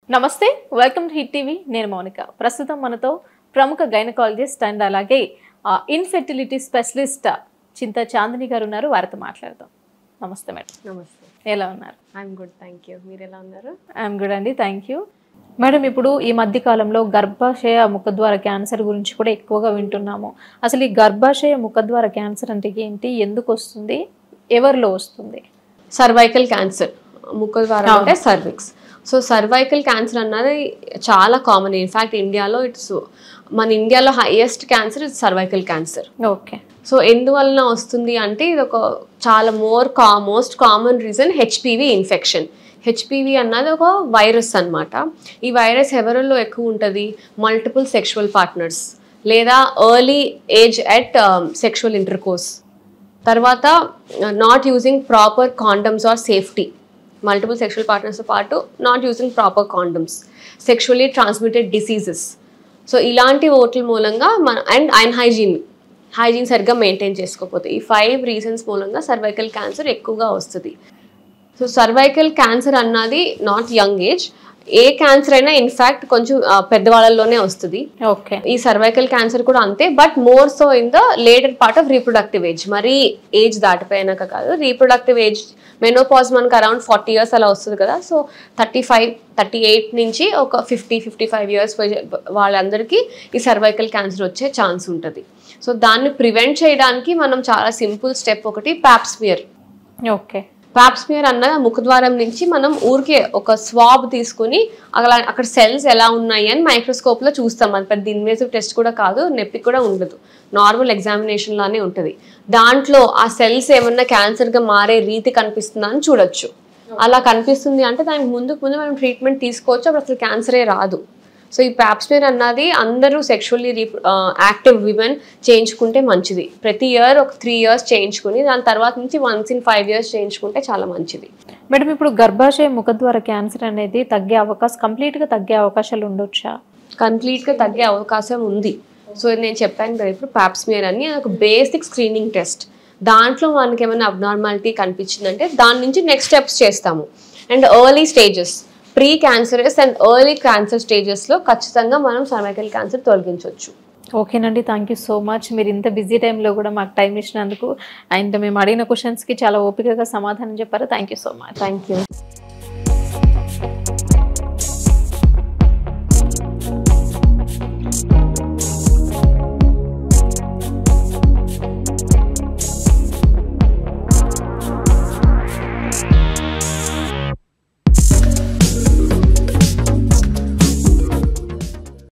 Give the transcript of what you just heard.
నమస్తే, welcome to hit TV. నేను మౌనిక. ప్రస్తుతం మనతో ప్రముఖ గైనకాలజిస్ట్ అండ్ అలాగే ఇన్ఫెర్టిలిటీ స్పెషలిస్ట్ చింత చాందిని గారు ఉన్నారు. వారితో మాట్లాడదాం. నమస్తే మేడం. నమస్తే. ఎలా ఉన్నారు? I'm good, thank you. మీరు ఎలా ఉన్నారు? ఐఎమ్ గుడ్ అండి, థ్యాంక్ యూ. మేడం, ఇప్పుడు ఈ మధ్య కాలంలో గర్భాశయ ముఖద్వార క్యాన్సర్ గురించి కూడా ఎక్కువగా వింటున్నాము. అసలు ఈ గర్భాశయ ముఖద్వార క్యాన్సర్ అంటే ఏంటి, ఎందుకు వస్తుంది, ఎవరిలో వస్తుంది? సర్వైకల్ క్యాన్సర్, ముఖద్వారం అంటే సర్విక్స్. సో సర్వైకల్ క్యాన్సర్ అన్నది చాలా కామన్. ఇన్ఫ్యాక్ట్ మన ఇండియాలో highest cancer is cervical cancer. Okay. So ఎందువలన వస్తుంది అంటే ఇది ఒక చాలా most common reason HPV infection. HPV అన్నది ఒక వైరస్ అన్నమాట. ఈ వైరస్ ఎవరిలో ఎక్కువ ఉంటుంది? మల్టిపుల్ సెక్షువల్ పార్ట్నర్స్ లేదా early age at sexual intercourse. తర్వాత not using proper condoms or safety. Multiple sexual పార్ట్నర్స్తో పాటు not using proper condoms, sexually transmitted diseases. So ఇలాంటి ఓట్ల మూలంగా అండ్ హైజీన్ సరిగ్గా మెయింటైన్ చేసుకోకపోతే, ఈ 5 రీజన్స్ మూలంగా సర్వైకల్ క్యాన్సర్ ఎక్కువగా వస్తుంది. సో సర్వైకల్ క్యాన్సర్ అన్నది నాట్ యంగ్ ఏజ్. ఏ క్యాన్సర్ అయినా ఇన్ఫ్యాక్ట్ కొంచెం పెద్దవాళ్ళలోనే వస్తుంది. ఓకే. ఈ సర్వైకల్ క్యాన్సర్ కూడా అంతే, but more so in the later part of reproductive age. మరీ ఏజ్ దాటిపోయినాక కాదు, రీప్రొడక్టివ్ ఏజ్ మెనోపాజ్ మనకు అరౌండ్ 40 years అలా వస్తుంది కదా. సో 35-38 నుంచి ఒక 50-55 years వాళ్ళందరికీ ఈ సర్వైకల్ క్యాన్సర్ వచ్చే ఛాన్స్ ఉంటుంది. సో దాన్ని ప్రివెంట్ చేయడానికి మనం చాలా సింపుల్ స్టెప్ ఒకటి pap smear. Okay. Pap smear అన్నది ముఖద్వారం నుంచి మనం ఊరికే ఒక స్వాబ్ తీసుకుని అక్కడ సెల్స్ ఎలా ఉన్నాయి అని మైక్రోస్కోప్లో చూస్తాం. అది పెద్ద ఇన్వేసివ్ టెస్ట్ కూడా కాదు, నొప్పి కూడా ఉండదు, నార్మల్ ఎగ్జామినేషన్ లానే ఉంటుంది. దాంట్లో ఆ సెల్స్ ఏమన్నా క్యాన్సర్గా మారే రీతి కనిపిస్తుందా అని చూడొచ్చు. అలా కనిపిస్తుంది అంటే దానికి ముందు మనం ట్రీట్మెంట్ తీసుకోవచ్చు, అప్పుడు అసలు క్యాన్సరే రాదు. సో ఈ ప్యాప్ స్మియర్ అన్నది అందరూ సెక్షువల్లీ యాక్టివ్ విమెన్ చేయించుకుంటే మంచిది. ప్రతి ఇయర్ ఒక 3 years చేయించుకుని దాని తర్వాత నుంచి once in 5 years చేయించుకుంటే చాలా మంచిది. మేడం, ఇప్పుడు గర్భాశయ ముఖద్వార క్యాన్సర్ అనేది కంప్లీట్గా తగ్గే అవకాశాలు ఉండొచ్చా? కంప్లీట్గా తగ్గే అవకాశం ఉంది. సో నేను చెప్పాను కదా, ఇప్పుడు ప్యాప్ స్మియర్ అని ఒక బేసిక్ స్క్రీనింగ్ టెస్ట్. దాంట్లో మనకి ఏమైనా అబ్నార్మాలిటీ కనిపించిందంటే దాని నుంచి నెక్స్ట్ స్టెప్స్ చేస్తాము. And early stages, pre cancerous and early cancer స్టేజెస్లో ఖచ్చితంగా మనం సర్వైకల్ క్యాన్సర్ తొలగించవచ్చు. ఓకేనండి, థ్యాంక్ యూ సో మచ్. మీరు ఇంత బిజీ టైంలో కూడా మాకు టైం ఇచ్చినందుకు అండ్ మేము అడిగిన క్వశ్చన్స్కి చాలా ఓపికగా సమాధానం చెప్పారు. Thank you so much. Thank you.